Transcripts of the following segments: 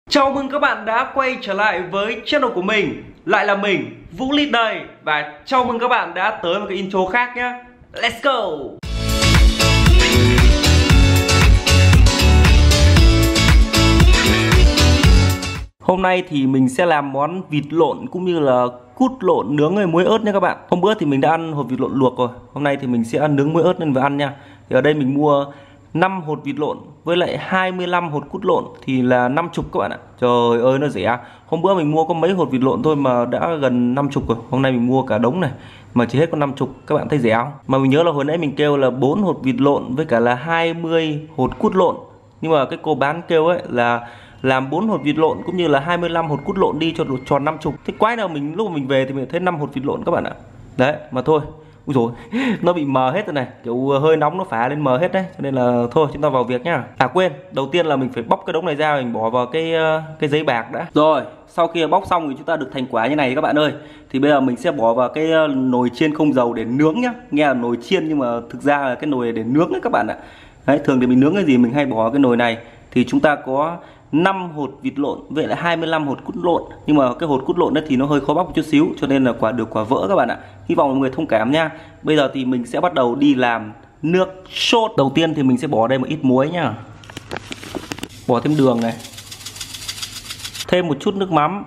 Chào mừng các bạn đã quay trở lại với channel của mình. Lại là mình, Vũ Lít đây. Và chào mừng các bạn đã tới một cái intro khác nhé. Let's go. Hôm nay thì mình sẽ làm món vịt lộn cũng như là cút lộn nướng với muối ớt nha các bạn. Hôm bữa thì mình đã ăn hột vịt lộn luộc rồi. Hôm nay thì mình sẽ ăn nướng muối ớt nên phải ăn nha. Thì ở đây mình mua 5 hột vịt lộn với lại 25 hột cút lộn thì là 50 các bạn ạ. Trời ơi nó rẻ. Hôm bữa mình mua có mấy hột vịt lộn thôi mà đã gần 50 rồi. Hôm nay mình mua cả đống này mà chỉ hết có 50. Các bạn thấy rẻ không? Mà mình nhớ là hồi nãy mình kêu là 4 hột vịt lộn với cả là 20 hột cút lộn. Nhưng mà cái cô bán kêu ấy là làm 4 hột vịt lộn cũng như là 25 hột cút lộn đi cho tròn 50. Thế quái nào mình lúc mà mình về thì mình thấy 5 hột vịt lộn các bạn ạ. Đấy mà thôi. Úi dồi, nó bị mờ hết rồi này, kiểu hơi nóng nó phá lên mờ hết đấy, cho nên là thôi chúng ta vào việc nhá. À quên, đầu tiên là mình phải bóc cái đống này ra, mình bỏ vào cái giấy bạc đã. Rồi, sau khi bóc xong thì chúng ta được thành quả như này các bạn ơi. Thì bây giờ mình sẽ bỏ vào cái nồi chiên không dầu để nướng nhá. Nghe là nồi chiên nhưng mà thực ra là cái nồi này để nướng đấy các bạn ạ. Đấy, thường thì mình nướng cái gì mình hay bỏ vào cái nồi này. Thì chúng ta có 5 hột vịt lộn vậy là 25 hột cút lộn, nhưng mà cái hột cút lộn đấy thì nó hơi khó bóc một chút xíu cho nên là quả vỡ các bạn ạ. Hy vọng mọi người thông cảm nha. Bây giờ thì mình sẽ bắt đầu đi làm nước sốt. Đầu tiên thì mình sẽ bỏ đây một ít muối nhá, bỏ thêm đường này, thêm một chút nước mắm,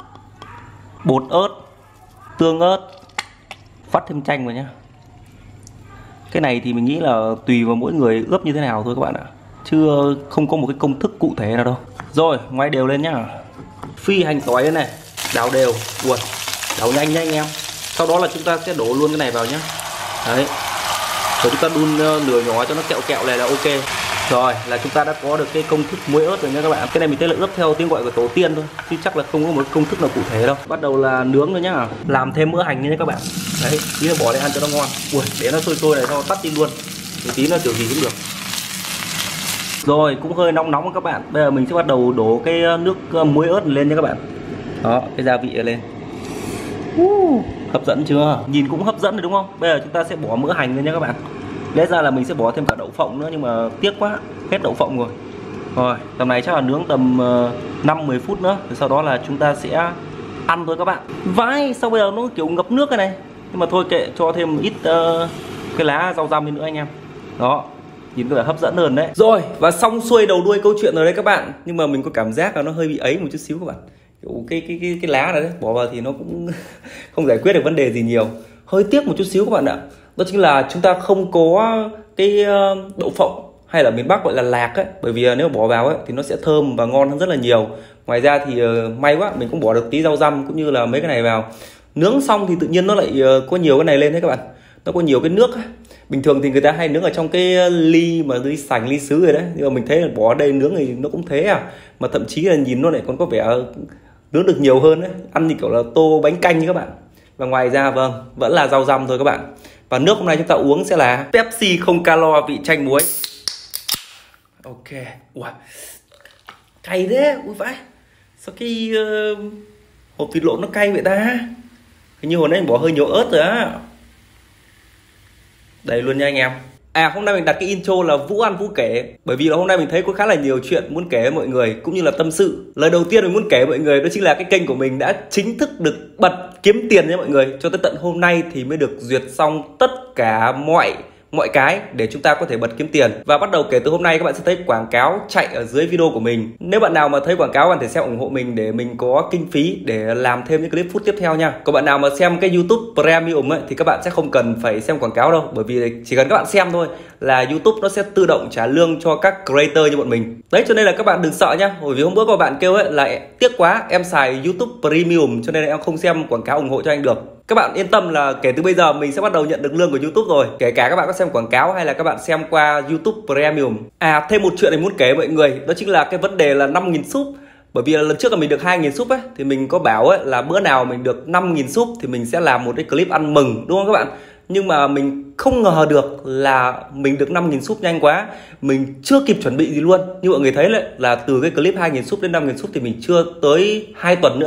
bột ớt, tương ớt, vắt thêm chanh vào nhá. Cái này thì mình nghĩ là tùy vào mỗi người ướp như thế nào thôi các bạn ạ, chứ không có một cái công thức cụ thể nào đâu. Rồi, ngoái đều lên nhá. Phi hành tỏi đây này, đảo đều. Ui, đảo nhanh nha anh em. Sau đó là chúng ta sẽ đổ luôn cái này vào nhá. Đấy. Rồi chúng ta đun lửa nhỏ cho nó kẹo kẹo này là ok. Rồi, là chúng ta đã có được cái công thức muối ớt rồi nha các bạn. Cái này mình thấy là ướp theo tiếng gọi của tổ tiên thôi, chứ chắc là không có một công thức nào cụ thể đâu. Bắt đầu là nướng rồi nhá. Làm thêm mỡ hành nha các bạn. Đấy, tí nữa bỏ lên ăn cho nó ngon. Ui, để nó sôi này xong tắt đi luôn. Thì tí nữa kiểu gì cũng được. Rồi, cũng hơi nóng nóng các bạn. Bây giờ mình sẽ bắt đầu đổ cái nước muối ớt lên nha các bạn. Đó, cái gia vị lên. Hấp dẫn chưa? Nhìn cũng hấp dẫn rồi đúng không? Bây giờ chúng ta sẽ bỏ mỡ hành lên nha các bạn. Lẽ ra là mình sẽ bỏ thêm cả đậu phộng nữa nhưng mà tiếc quá, hết đậu phộng rồi. Rồi, tầm này chắc là nướng tầm 5-10 phút nữa. Rồi sau đó là chúng ta sẽ ăn thôi các bạn. Vãi, sao bây giờ nó kiểu ngập nước cái này. Nhưng mà thôi kệ, cho thêm ít cái lá rau răm lên nữa anh em. Đó, nhìn có vẻ hấp dẫn hơn đấy. Rồi, và xong xuôi đầu đuôi câu chuyện rồi đấy các bạn. Nhưng mà mình có cảm giác là nó hơi bị ấy một chút xíu các bạn. Cái lá này đấy, bỏ vào thì nó cũng không giải quyết được vấn đề gì nhiều. Hơi tiếc một chút xíu các bạn ạ. Đó chính là chúng ta không có cái đậu phộng hay là miền Bắc gọi là lạc ấy. Bởi vì nếu bỏ vào ấy thì nó sẽ thơm và ngon hơn rất là nhiều. Ngoài ra thì may quá mình cũng bỏ được tí rau răm cũng như là mấy cái này vào. Nướng xong thì tự nhiên nó lại có nhiều cái này lên đấy các bạn. Nó có nhiều cái nước ấy. Bình thường thì người ta hay nướng ở trong cái ly mà ly sành, ly sứ rồi đấy. Nhưng mà mình thấy là bỏ ở đây nướng thì nó cũng thế à. Mà thậm chí là nhìn nó lại còn có vẻ nướng được nhiều hơn đấy. Ăn như kiểu là tô bánh canh như các bạn. Và ngoài ra vâng, vẫn là rau răm thôi các bạn. Và nước hôm nay chúng ta uống sẽ là Pepsi không calo vị chanh muối. Ok. Ui, cay thế. Ui vãi, sao cái hộp thịt lộn nó cay vậy ta? Hình như hồi nãy mình bỏ hơi nhiều ớt rồi á. Đây luôn nha anh em. À, hôm nay mình đặt cái intro là Vũ ăn Vũ kể. Bởi vì là hôm nay mình thấy có khá là nhiều chuyện muốn kể với mọi người, cũng như là tâm sự. Lời đầu tiên mình muốn kể với mọi người đó chính là cái kênh của mình đã chính thức được bật kiếm tiền nha mọi người. Cho tới tận hôm nay thì mới được duyệt xong tất cả mọi cái để chúng ta có thể bật kiếm tiền. Và bắt đầu kể từ hôm nay các bạn sẽ thấy quảng cáo chạy ở dưới video của mình. Nếu bạn nào mà thấy quảng cáo bạn thể xem ủng hộ mình để mình có kinh phí để làm thêm những clip phút tiếp theo nha. Còn bạn nào mà xem cái YouTube Premium ấy, thì các bạn sẽ không cần phải xem quảng cáo đâu, bởi vì chỉ cần các bạn xem thôi là YouTube nó sẽ tự động trả lương cho các creator như bọn mình. Đấy, cho nên là các bạn đừng sợ nhá. Bởi vì hôm bữa có bạn kêu ấy là tiếc quá em xài YouTube Premium cho nên là em không xem quảng cáo ủng hộ cho anh được. Các bạn yên tâm là kể từ bây giờ mình sẽ bắt đầu nhận được lương của YouTube rồi. Kể cả các bạn có xem quảng cáo hay là các bạn xem qua YouTube Premium. À, thêm một chuyện này muốn kể với mọi người. Đó chính là cái vấn đề là 5.000 sub. Bởi vì là lần trước là mình được 2.000 sub ấy. Thì mình có bảo ấy là bữa nào mình được 5.000 sub thì mình sẽ làm một cái clip ăn mừng, đúng không các bạn? Nhưng mà mình không ngờ được là mình được 5.000 sub nhanh quá. Mình chưa kịp chuẩn bị gì luôn. Như mọi người thấy là từ cái clip 2.000 sub đến 5.000 sub thì mình chưa tới 2 tuần nữa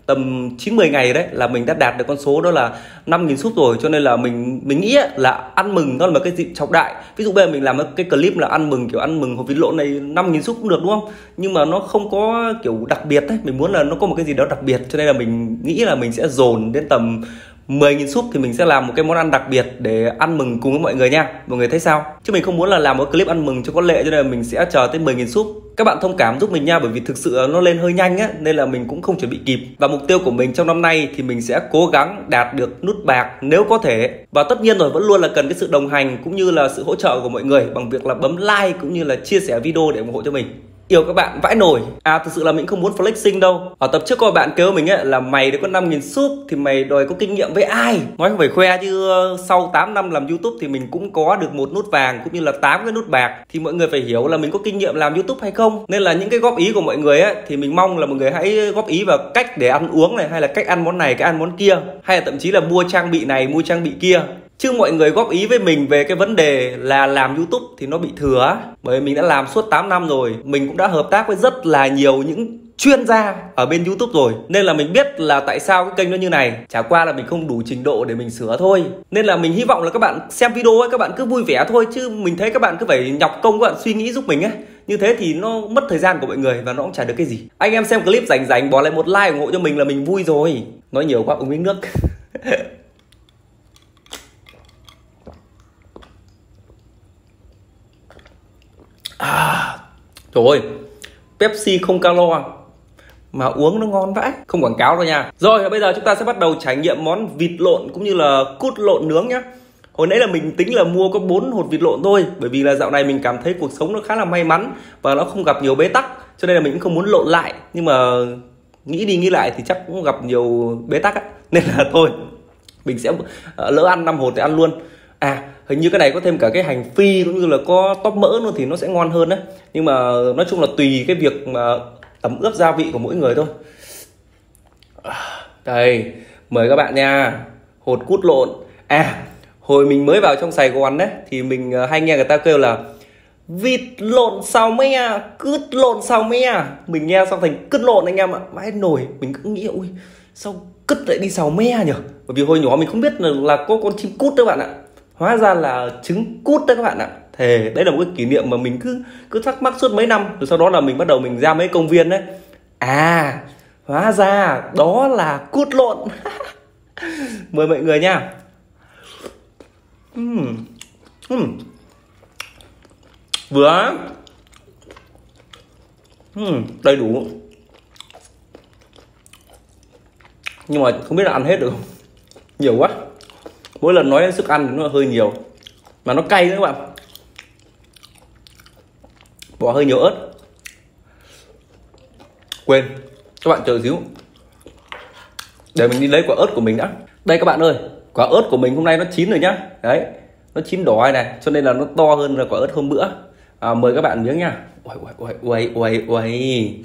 tầm 9-10 ngày đấy là mình đã đạt được con số đó là 5.000 sub rồi. Cho nên là mình nghĩ là ăn mừng nó là một cái dịp trọng đại. Ví dụ bây giờ mình làm cái clip là ăn mừng, kiểu ăn mừng hộp vịt lộn này 5.000 sub cũng được đúng không, nhưng mà nó không có kiểu đặc biệt đấy, mình muốn là nó có một cái gì đó đặc biệt. Cho nên là mình nghĩ là mình sẽ dồn đến tầm 10.000 sub thì mình sẽ làm một cái món ăn đặc biệt để ăn mừng cùng với mọi người nha. Mọi người thấy sao? Chứ mình không muốn là làm một clip ăn mừng cho có lệ, cho nên là mình sẽ chờ tới 10.000 sub. Các bạn thông cảm giúp mình nha, bởi vì thực sự nó lên hơi nhanh á, nên là mình cũng không chuẩn bị kịp. Và mục tiêu của mình trong năm nay thì mình sẽ cố gắng đạt được nút bạc nếu có thể. Và tất nhiên rồi, vẫn luôn là cần cái sự đồng hành cũng như là sự hỗ trợ của mọi người bằng việc là bấm like cũng như là chia sẻ video để ủng hộ cho mình. Yêu các bạn vãi nổi. Thực sự là mình không muốn flexing đâu. Ở tập trước có bạn kêu mình ấy là mày đã có 5.000 sub thì mày đòi có kinh nghiệm với ai. Nói không phải khoe chứ sau 8 năm làm YouTube thì mình cũng có được 1 nút vàng cũng như là 8 cái nút bạc. Thì mọi người phải hiểu là mình có kinh nghiệm làm YouTube hay không. Nên là những cái góp ý của mọi người ấy thì mình mong là mọi người hãy góp ý vào cách để ăn uống này, hay là cách ăn món này, cách ăn món kia, hay là thậm chí là mua trang bị này, mua trang bị kia. Chứ mọi người góp ý với mình về cái vấn đề là làm YouTube thì nó bị thừa. Bởi vì mình đã làm suốt 8 năm rồi. Mình cũng đã hợp tác với rất là nhiều những chuyên gia ở bên YouTube rồi. Nên là mình biết là tại sao cái kênh nó như này. Chả qua là mình không đủ trình độ để mình sửa thôi. Nên là mình hy vọng là các bạn xem video ấy, các bạn cứ vui vẻ thôi. Chứ mình thấy các bạn cứ phải nhọc công các bạn suy nghĩ giúp mình ấy. Như thế thì nó mất thời gian của mọi người và nó cũng chả được cái gì. Anh em xem clip rảnh bỏ lại một like ủng hộ cho mình là mình vui rồi. Nói nhiều quá uống miếng nước. Trời ơi, Pepsi không calo mà uống nó ngon vãi. Không quảng cáo đâu nha. Rồi bây giờ chúng ta sẽ bắt đầu trải nghiệm món vịt lộn cũng như là cút lộn nướng nhá. Hồi nãy là mình tính là mua có 4 hột vịt lộn thôi, bởi vì là dạo này mình cảm thấy cuộc sống nó khá là may mắn và nó không gặp nhiều bế tắc, cho nên là mình cũng không muốn lộn lại. Nhưng mà nghĩ đi nghĩ lại thì chắc cũng gặp nhiều bế tắc á, nên là thôi mình sẽ lỡ ăn 5 hột thì ăn luôn. Hình như cái này có thêm cả cái hành phi cũng như là có tóp mỡ nữa thì nó sẽ ngon hơn đấy. Nhưng mà nói chung là tùy cái việc mà tẩm ướp gia vị của mỗi người thôi. Đây, mời các bạn nha. Hột cút lộn. Hồi mình mới vào trong Sài Gòn đấy thì mình hay nghe người ta kêu là vịt lộn xào me, cứt lộn xào me. Mình nghe xong thành cứt lộn anh em ạ. Vãi nổi, mình cứ nghĩ ui sao cứt lại đi xào me nhỉ? Bởi vì hồi nhỏ mình không biết là có con chim cút đó các bạn ạ. Hóa ra là trứng cút đấy các bạn ạ. Thề, đấy là một cái kỷ niệm mà mình cứ thắc mắc suốt mấy năm. Rồi sau đó là mình bắt đầu mình ra mấy công viên đấy. Hóa ra đó là cút lộn. Mời mọi người nha. Vừa đầy đủ. Nhưng mà không biết là ăn hết được không? Nhiều quá. Mỗi lần nói đến sức ăn nó hơi nhiều. Mà nó cay nữa các bạn. Bỏ hơi nhiều ớt. Quên, các bạn chờ xíu. Để mình đi lấy quả ớt của mình đã. Đây các bạn ơi, quả ớt của mình hôm nay nó chín rồi nhá. Đấy, nó chín đỏ này, cho nên là nó to hơn là quả ớt hôm bữa. Mời các bạn miếng nha. Uầy.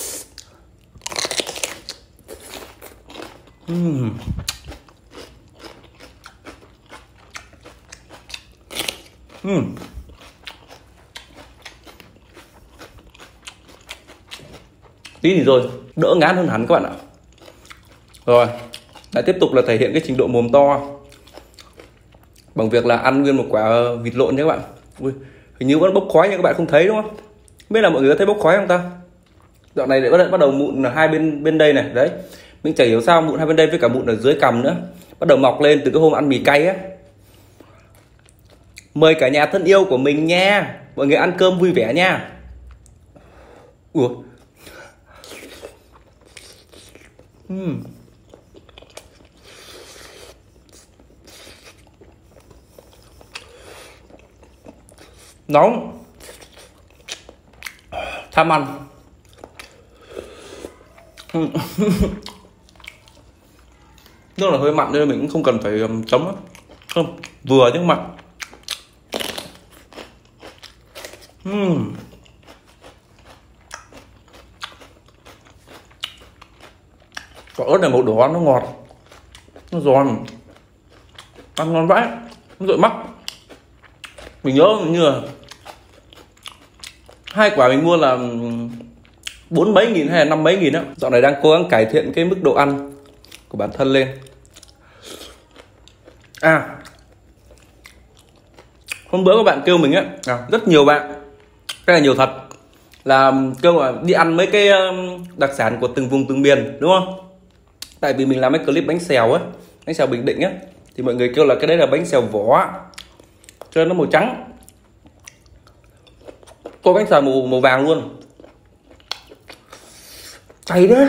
Tí thì rồi, đỡ ngán hơn hẳn các bạn ạ. Rồi, lại tiếp tục là thể hiện cái trình độ mồm to bằng việc là ăn nguyên một quả vịt lộn nhé các bạn. Ui, hình như vẫn bốc khói nhưng các bạn không thấy đúng không? Không biết là mọi người có thấy bốc khói không ta? Dạo này lại bắt đầu mụn hai bên đây này, đấy. Mình chả hiểu sao mụn hai bên đây với cả mụn ở dưới cằm nữa bắt đầu mọc lên từ cái hôm ăn mì cay á. Mời cả nhà thân yêu của mình nha. Mọi người ăn cơm vui vẻ nha. Ủa. Nóng. Tham ăn. Nước là hơi mặn nên mình cũng không cần phải chấm á. Không, vừa chứ không mặn. Quả ớt này màu đỏ nó ngọt, nó giòn, ăn ngon vãi, nó rội mắt. Mình nhớ như là 2 quả mình mua là 4 mấy nghìn hay là 5 mấy nghìn á. Dạo này đang cố gắng cải thiện cái mức độ ăn của bản thân lên. Hôm bữa các bạn kêu mình á, rất nhiều bạn, cái này nhiều thật, là kêu là đi ăn mấy cái đặc sản của từng vùng từng miền, đúng không? Tại vì mình làm mấy clip bánh xèo á, bánh xèo Bình Định á, thì mọi người kêu là cái đấy là bánh xèo vỏ, cho nên nó màu trắng. Có bánh xèo màu vàng luôn, cay đấy.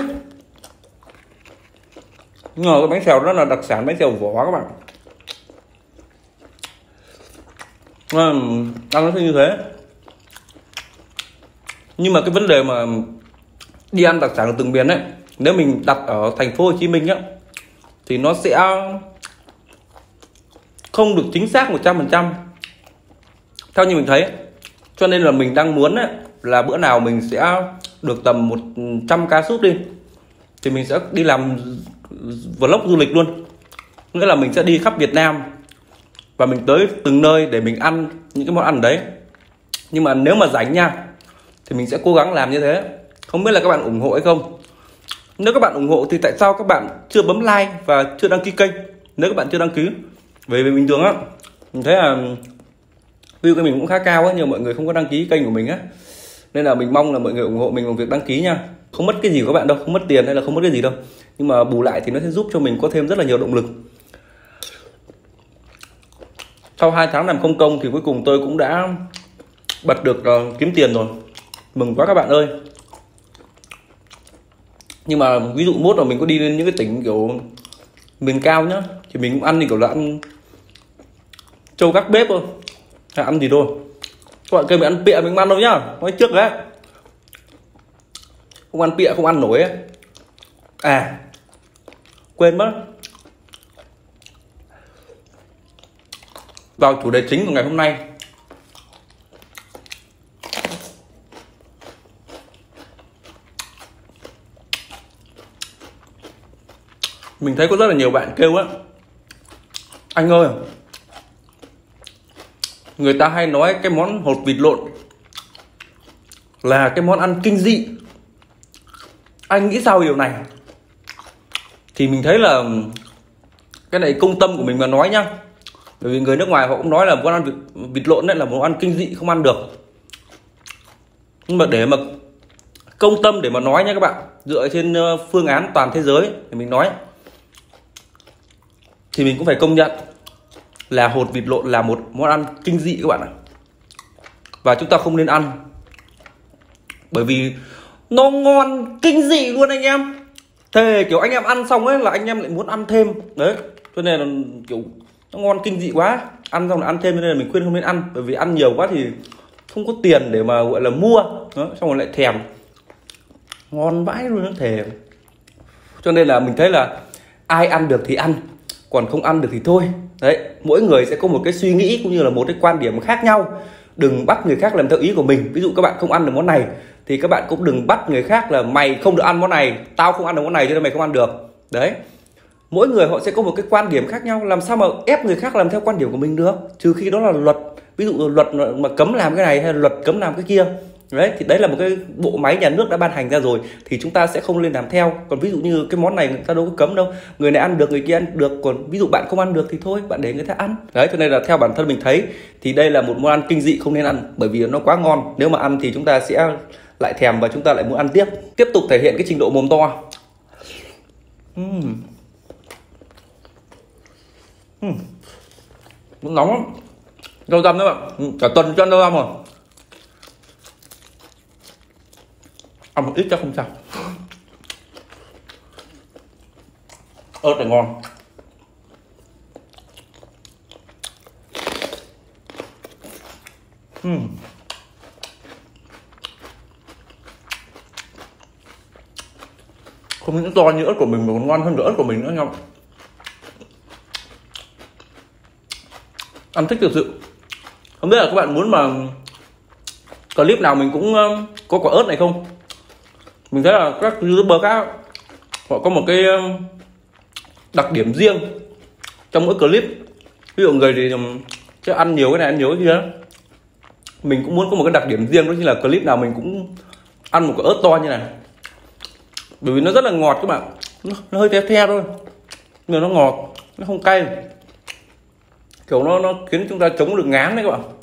Nhưng mà cái bánh xèo đó là đặc sản bánh xèo vỏ các bạn. Ăn nó sẽ như thế. Nhưng mà cái vấn đề mà đi ăn đặc sản của từng miền ấy, nếu mình đặt ở thành phố Hồ Chí Minh á, thì nó sẽ không được chính xác 100% theo như mình thấy. Cho nên là mình đang muốn ấy, là bữa nào mình sẽ được tầm 100 ca súp đi, thì mình sẽ đi làm vlog du lịch luôn. Nghĩa là mình sẽ đi khắp Việt Nam và mình tới từng nơi để mình ăn những cái món ăn đấy. Nhưng mà nếu mà rảnh nha, thì mình sẽ cố gắng làm như thế. Không biết là các bạn ủng hộ hay không. Nếu các bạn ủng hộ thì tại sao các bạn chưa bấm like và chưa đăng ký kênh? Nếu các bạn chưa đăng ký, về bình thường á, mình thấy là view của mình cũng khá cao á, nhưng mọi người không có đăng ký kênh của mình á. Nên là mình mong là mọi người ủng hộ mình bằng việc đăng ký nha. Không mất cái gì của các bạn đâu, không mất tiền hay là không mất cái gì đâu. Nhưng mà bù lại thì nó sẽ giúp cho mình có thêm rất là nhiều động lực. Sau 2 tháng làm không công thì cuối cùng tôi cũng đã bật được kiếm tiền rồi. Mừng quá các bạn ơi. Nhưng mà ví dụ mốt là mình có đi lên những cái tỉnh kiểu miền cao nhá, thì mình cũng ăn thì kiểu là ăn trâu gác bếp thôi, hay ăn gì thôi. Các bạn kêu mình ăn pịa mình không ăn đâu nhá, nói trước đấy, không ăn pịa không ăn nổi ấy. Quên mất, vào chủ đề chính của ngày hôm nay. Mình thấy có rất là nhiều bạn kêu á, anh ơi, người ta hay nói cái món hột vịt lộn là cái món ăn kinh dị, anh nghĩ sao điều này? Thì mình thấy là cái này công tâm của mình mà nói nhá. Bởi vì người nước ngoài họ cũng nói là món ăn vịt lộn đấy là món ăn kinh dị, không ăn được. Nhưng mà để mà công tâm để mà nói nha các bạn, dựa trên phương án toàn thế giới để mình nói, thì mình cũng phải công nhận là hột vịt lộn là một món ăn kinh dị các bạn ạ. Và chúng ta không nên ăn, bởi vì nó ngon kinh dị luôn anh em. Thế kiểu anh em ăn xong ấy là anh em lại muốn ăn thêm. Đấy, cho nên là kiểu nó ngon kinh dị quá, ăn xong là ăn thêm, cho nên là mình khuyên không nên ăn. Bởi vì ăn nhiều quá thì không có tiền để mà gọi là mua. Đó, xong rồi lại thèm. Ngon vãi luôn, nó thèm. Cho nên là mình thấy là ai ăn được thì ăn, còn không ăn được thì thôi. Đấy, mỗi người sẽ có một cái suy nghĩ cũng như là một cái quan điểm khác nhau. Đừng bắt người khác làm theo ý của mình. Ví dụ các bạn không ăn được món này thì các bạn cũng đừng bắt người khác là mày không được ăn món này, tao không ăn được món này cho nên mày không ăn được. Đấy, mỗi người họ sẽ có một cái quan điểm khác nhau, làm sao mà ép người khác làm theo quan điểm của mình được, trừ khi đó là luật. Ví dụ luật mà cấm làm cái này hay là luật cấm làm cái kia. Đấy, thì đấy là một cái bộ máy nhà nước đã ban hành ra rồi, thì chúng ta sẽ không nên làm theo. Còn ví dụ như cái món này người ta đâu có cấm đâu, người này ăn được người kia ăn được, còn ví dụ bạn không ăn được thì thôi, bạn để người ta ăn. Đấy, cho nên là theo bản thân mình thấy thì đây là một món ăn kinh dị, không nên ăn, bởi vì nó quá ngon. Nếu mà ăn thì chúng ta sẽ lại thèm và chúng ta lại muốn ăn tiếp. Tiếp tục thể hiện cái trình độ mồm to. Nóng lắm, rau răm đấy bạn, cả tuần cho ăn rau răm rồi. Ăn một ít chắc không sao. Ớt là ngon. Không những to như ớt của mình mà còn ngon hơn cả ớt của mình nữa nhau. Ăn thích thực sự. Không biết là các bạn muốn mà clip nào mình cũng có quả ớt này không? Mình thấy là các YouTuber khác họ có một cái đặc điểm riêng trong mỗi clip. Ví dụ người thì sẽ ăn nhiều cái này ăn nhiều cái kia. Mình cũng muốn có một cái đặc điểm riêng, đó chính là clip nào mình cũng ăn một cái ớt to như này, bởi vì nó rất là ngọt các bạn, nó hơi the the thôi nhưng mà nó ngọt, nó không cay, kiểu nó khiến chúng ta chống được ngán đấy các bạn.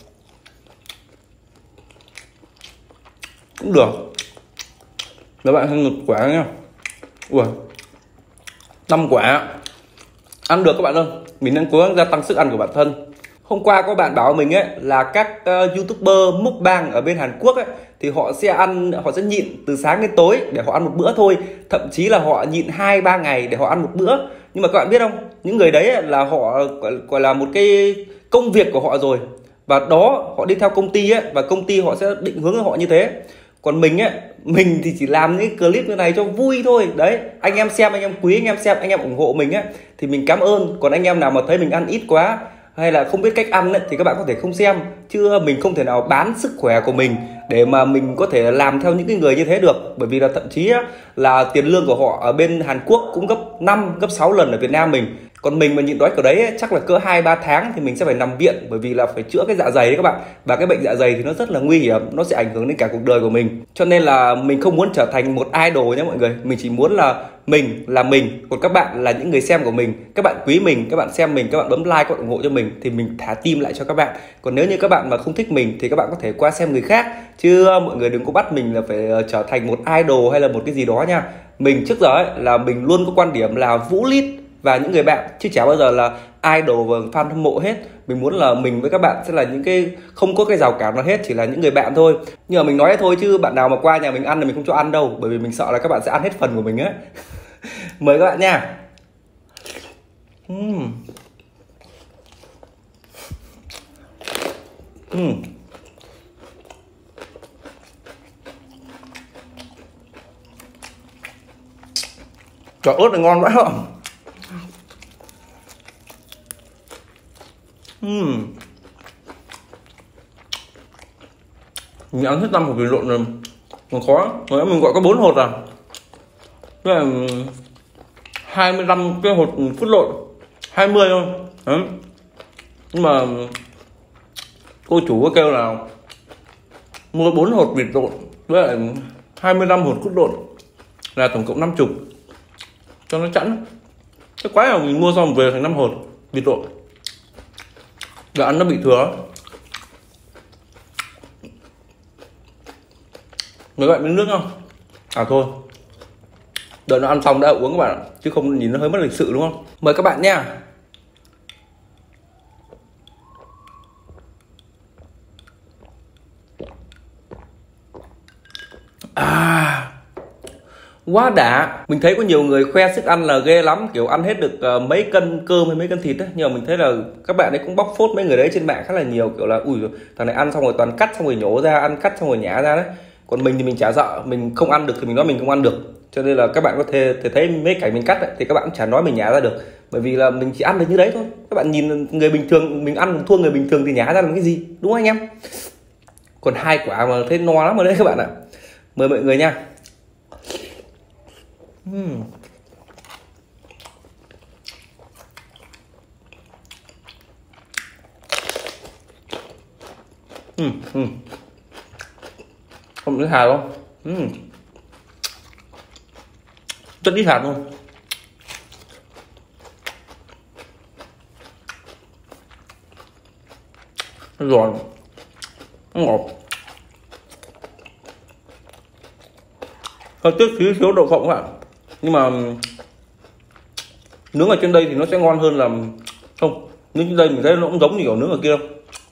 Cũng được. Các bạn ăn 1 quả nhá. Ui, 5 quả ăn được các bạn ơi. Mình đang cố gắng gia tăng sức ăn của bản thân. Hôm qua có bạn bảo mình ấy là các YouTuber mukbang ở bên Hàn Quốc ấy thì họ sẽ nhịn từ sáng đến tối để họ ăn một bữa thôi, thậm chí là họ nhịn 2-3 ngày để họ ăn một bữa. Nhưng mà các bạn biết không, những người đấy ấy, là họ gọi là một cái công việc của họ rồi, và đó họ đi theo công ty ấy, và công ty họ sẽ định hướng họ như thế. Còn mình ấy, mình thì chỉ làm những clip như này cho vui thôi. Đấy, anh em xem, anh em quý, anh em xem, anh em ủng hộ mình ấy thì mình cảm ơn. Còn anh em nào mà thấy mình ăn ít quá hay là không biết cách ăn ấy, thì các bạn có thể không xem. Chứ mình không thể nào bán sức khỏe của mình để mà mình có thể làm theo những cái người như thế được. Bởi vì là thậm chí là tiền lương của họ ở bên Hàn Quốc cũng gấp 5, gấp 6 lần ở Việt Nam mình. Còn mình mà nhịn đói kiểu đấy ấy, chắc là cỡ 2-3 tháng thì mình sẽ phải nằm viện, bởi vì là phải chữa cái dạ dày đấy các bạn. Và cái bệnh dạ dày thì nó rất là nguy hiểm, nó sẽ ảnh hưởng đến cả cuộc đời của mình. Cho nên là mình không muốn trở thành một idol nhé mọi người. Mình chỉ muốn là mình là mình, còn các bạn là những người xem của mình. Các bạn quý mình, các bạn xem mình, các bạn bấm like, các bạn ủng hộ cho mình thì mình thả tim lại cho các bạn. Còn nếu như các bạn mà không thích mình thì các bạn có thể qua xem người khác, chứ mọi người đừng có bắt mình là phải trở thành một idol hay là một cái gì đó nha. Mình trước giờ ấy là mình luôn có quan điểm là Vũ Lít và những người bạn, chứ chả bao giờ là idol và fan hâm mộ hết. Mình muốn là mình với các bạn sẽ là những cái không có cái rào cản nào hết, chỉ là những người bạn thôi. Nhưng mà mình nói thôi chứ bạn nào mà qua nhà mình ăn thì mình không cho ăn đâu, bởi vì mình sợ là các bạn sẽ ăn hết phần của mình á. Mời các bạn nha. Trời, ớt này ngon quá không? Mình ăn hết 5 hột vịt lộn rồi, còn khó. Rồi mình gọi có 4 hột à? Thế là 25 cái hột phút lộn, 20 thôi. Đấy. Nhưng mà cô chủ có kêu là mua 4 hột vịt lộn với lại 25 hột cút lộn là tổng cộng 50 cho nó chẵn. Cái quái là mình mua xong về thành 5 hột vịt lộn và ăn nó bị thừa. Mấy bạn miếng nước không? À thôi, đợi nó ăn xong đã uống các bạn ạ, chứ không nhìn nó hơi mất lịch sự đúng không? Mời các bạn nha. Quá đã. Mình thấy có nhiều người khoe sức ăn là ghê lắm, kiểu ăn hết được mấy cân cơm hay mấy cân thịt ấy. Nhưng mà mình thấy là các bạn ấy cũng bóc phốt mấy người đấy trên mạng khá là nhiều, kiểu là ui thằng này ăn xong rồi toàn cắt xong rồi nhổ ra, ăn cắt xong rồi nhả ra đấy. Còn mình thì mình chả sợ, mình không ăn được thì mình nói mình không ăn được. Cho nên là các bạn có thể thấy mấy cảnh mình cắt ấy, thì các bạn cũng chả nói mình nhả ra được, bởi vì là mình chỉ ăn được như đấy thôi. Các bạn nhìn người bình thường mình ăn thua người bình thường thì nhả ra làm cái gì, đúng không anh em? Còn 2 quả mà thấy no lắm rồi đấy các bạn ạ. Mời mọi người nha. Không thấy hạt không? Rất ít hạt luôn. Nó giòn, nó ngọt, hơi tiếc xíu đậu phộng các bạn. Nhưng mà nướng ở trên đây thì nó sẽ ngon hơn là không. Nướng trên đây mình thấy nó cũng giống như kiểu nướng ở kia.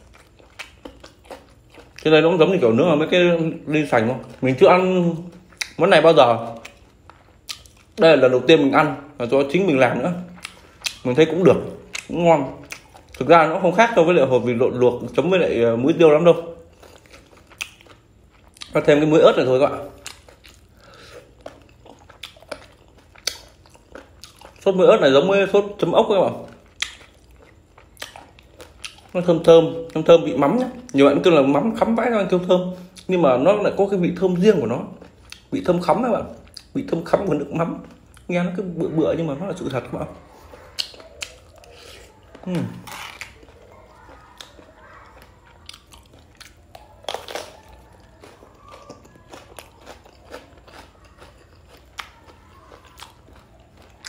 Trên đây nó cũng giống như kiểu nướng ở mấy cái ly sành không. Mình chưa ăn món này bao giờ. Đây là lần đầu tiên mình ăn và do chính mình làm nữa. Mình thấy cũng được, cũng ngon. Thực ra nó không khác so với lại hột vịt lộn luộc chấm với lại muối tiêu lắm đâu. Có thêm cái muối ớt này thôi các bạn. Sốt muối ớt này giống với sốt chấm ốc các bạn. Nó thơm vị mắm nhá. Nhiều bạn kêu là mắm khắm vãi ra kêu thơm, nhưng mà nó lại có cái vị thơm riêng của nó, vị thơm khắm các bạn, vị thơm khắm của nước mắm. Nghe nó cứ bựa nhưng mà nó là sự thật các bạn.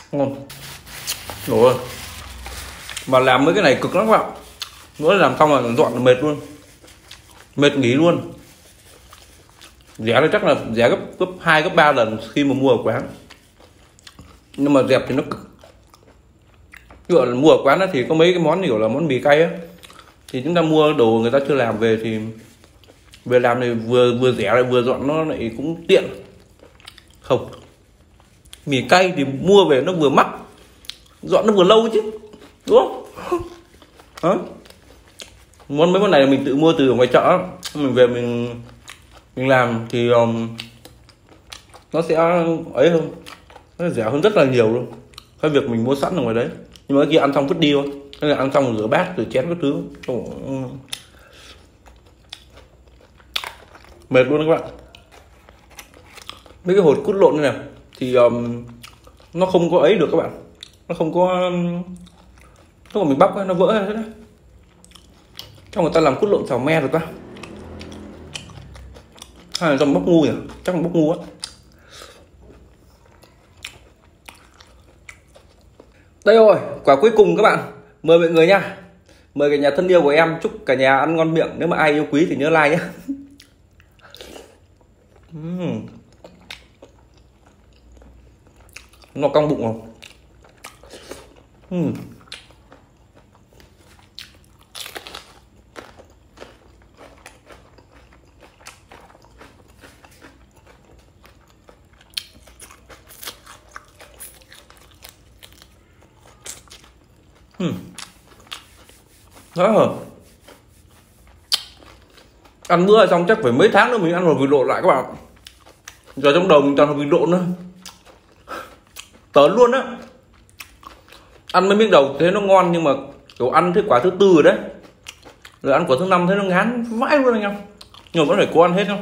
Ngon rồi. Mà làm mấy cái này cực lắm các bạn, mỗi làm xong là dọn là mệt luôn, mệt nghỉ luôn. Rẻ thì chắc là rẻ gấp 2 gấp 3 lần khi mà mua ở quán, nhưng mà dẹp thì nó cực. Gọi là mua ở quán thì có mấy cái món kiểu là món mì cay á, thì chúng ta mua đồ người ta chưa làm về thì về làm thì vừa rẻ lại vừa dọn nó lại cũng tiện. Không, mì cay thì mua về nó vừa mắc, dọn nó vừa lâu chứ, đúng không? Hả? Mấy món này mình tự mua từ ở ngoài chợ, mình về mình làm thì nó sẽ ấy hơn, nó rẻ hơn rất là nhiều luôn cái việc mình mua sẵn ở ngoài đấy. Nhưng mà cái kia ăn xong vứt đi thôi, cái này ăn xong rửa bát rửa chén các thứ. Mệt luôn các bạn. Mấy cái hột cút lộn này thì nó không có ấy được các bạn, nó không có lúc mà mình bóc ấy, nó vỡ ra hết đấy. Trong người ta làm cút lộn xào me được ta, hay là dòng bóc ngu nhỉ? Chắc là bóc ngu á. Đây rồi, quả cuối cùng các bạn. Mời mọi người nha, mời cả nhà thân yêu của em, chúc cả nhà ăn ngon miệng. Nếu mà ai yêu quý thì nhớ like nhé. Nó cong bụng không? Đó hả? Ăn bữa xong chắc phải mấy tháng nữa mình ăn hột vịt lộn lại các bạn. Giờ trong đầu mình toàn hột vịt lộn nữa, tớn luôn á. Ăn mấy miếng đầu thấy nó ngon, nhưng mà kiểu ăn tới quả thứ 4 rồi đấy, rồi ăn quả thứ 5 thấy nó ngán vãi luôn anh em. Nhưng mà vẫn phải cố ăn hết không?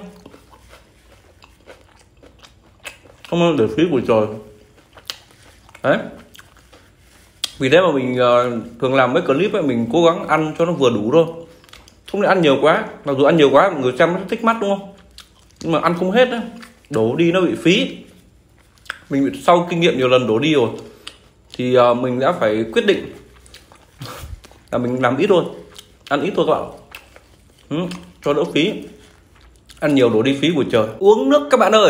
Không để phí của trời. Đấy. Vì thế mà mình thường làm mấy clip ấy, mình cố gắng ăn cho nó vừa đủ thôi, không nên ăn nhiều quá. Mặc dù ăn nhiều quá người xem nó thích mắt đúng không, nhưng mà ăn không hết á, đổ đi nó bị phí. Mình bị sau kinh nghiệm nhiều lần đổ đi rồi thì mình đã phải quyết định là mình làm ít thôi, ăn ít thôi các bạn, cho đỡ phí. Ăn nhiều đổ đi phí của trời. Uống nước các bạn ơi.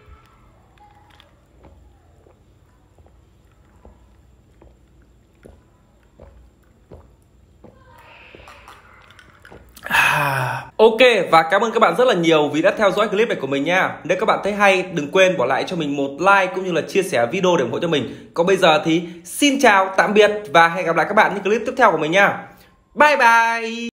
Ok, và cảm ơn các bạn rất là nhiều vì đã theo dõi clip này của mình nha. Nếu các bạn thấy hay, đừng quên bỏ lại cho mình một like cũng như là chia sẻ video để ủng hộ cho mình. Còn bây giờ thì xin chào, tạm biệt và hẹn gặp lại các bạn những clip tiếp theo của mình nha. Bye bye.